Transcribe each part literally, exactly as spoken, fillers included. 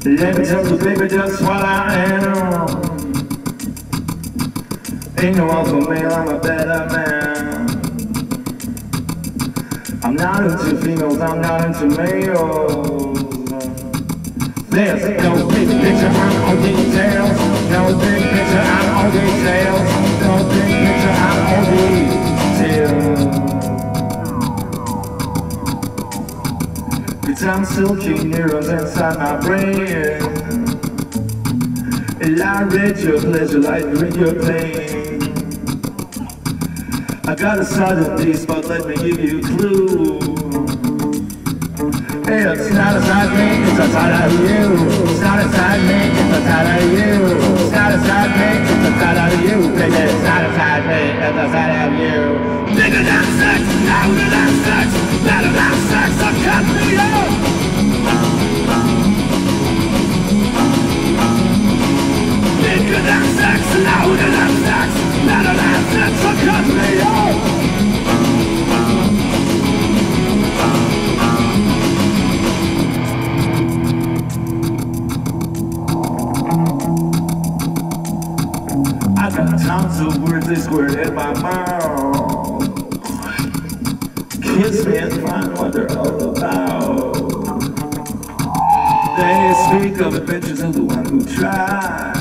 Let me tell you, baby, just what I am. Ain't no alpha male, I'm a better man. I'm not into females, I'm not into males. There's no big picture, I'm on details. No big picture, I'm on details. No big picture, I'm on details. Cause I'm silky neurons inside my brain. And I read your pleasure like you read your pain. I got a sudden beast, but let me give you a clue. It's not a side me, it's a side of you. It's not a side me, it's a side of you. It's not a side me, it's a side of you. Baby, it's not a side me, it's a side of you. Bigger than sex, louder than sex, better than sex, so cut me off. Bigger than sex, louder than sex, better than sex, so cut me off. I got tons of words they squirt in my mouth. Kiss me and find what they're all about. They speak of adventures of the one who tries.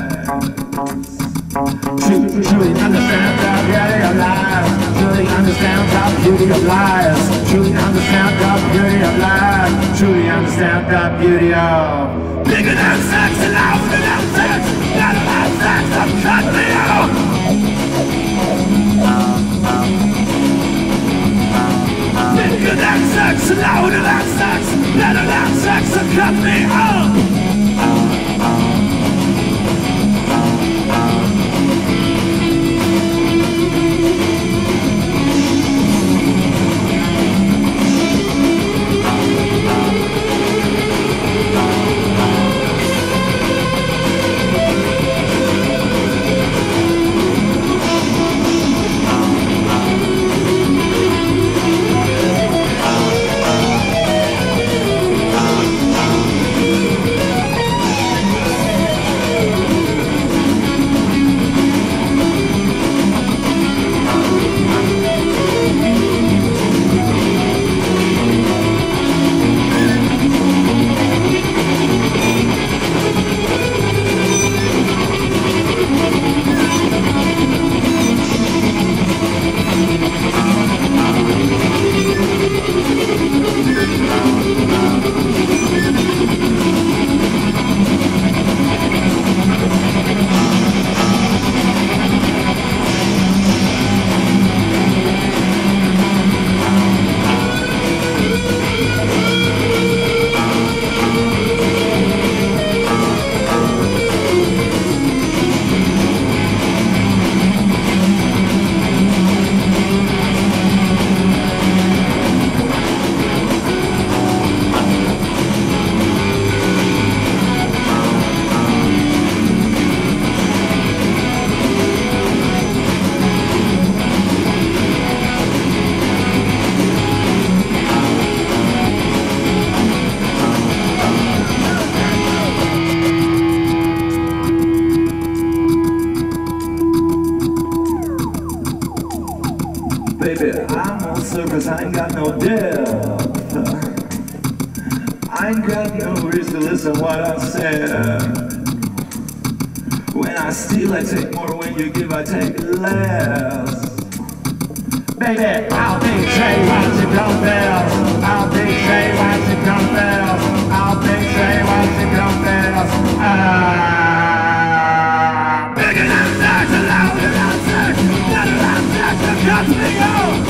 Truly, truly understand the beauty of lies. Truly understand the beauty of lies. Truly understand the beauty of lies. Truly understand the beauty of bigger than sex and louder than sex. Better than sex, so cut me out. Bigger than sex, louder than sex, better than sex, so cut me out. Baby, I'm on surface, I ain't got no depth. I ain't got no reason to listen what I said. When I steal, I take more. When you give, I take less. Baby, I'll betray what you confess. I'll betray what you confess. I'll betray what you confess. Ah, bigger than sex, louder than sex, better than sex, so cut me out.